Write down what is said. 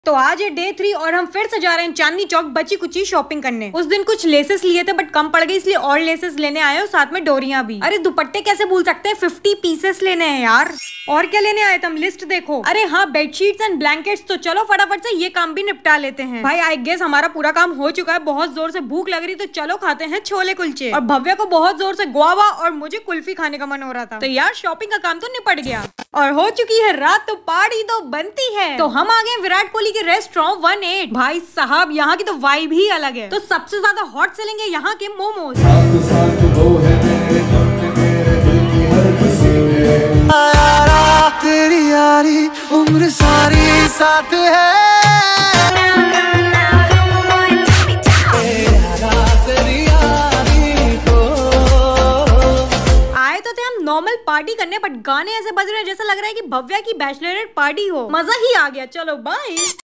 तो आज है डे 3 और हम फिर से जा रहे हैं चांदनी चौक बची कुची शॉपिंग करने। उस दिन कुछ लेसेस लिए थे बट कम पड़ गई, इसलिए और लेसेस लेने आए और साथ में डोरियां भी। अरे दुपट्टे कैसे भूल सकते हैं, 50 पीसेस लेने हैं यार। और क्या लेने आए तुम, लिस्ट देखो। अरे हाँ, बेडशीट्स एंड ब्लैंकेट्स। तो चलो फटाफट से ये काम भी निपटा लेते हैं। भाई आई गेस हमारा पूरा काम हो चुका है। बहुत जोर से भूख लग रही, तो चलो खाते हैं छोले कुलचे। और भव्य को बहुत जोर से गुआवा और मुझे कुल्फी खाने का मन हो रहा था। तो यार शॉपिंग का काम तो निपट गया और हो चुकी है रात, तो पार्टी तो बनती है। तो हम आ गए विराट कोहली के रेस्टोरेंट 18। भाई साहब यहाँ की तो वाइब ही अलग है। तो सबसे ज्यादा हॉट सेलिंग है यहाँ के मोमोज। तेरी यारी उम्र सारी साथ है। नॉर्मल पार्टी करने बट गाने ऐसे बज रहे हैं जैसा लग रहा है कि भव्या की बैचलरेट पार्टी हो। मजा ही आ गया। चलो बाय।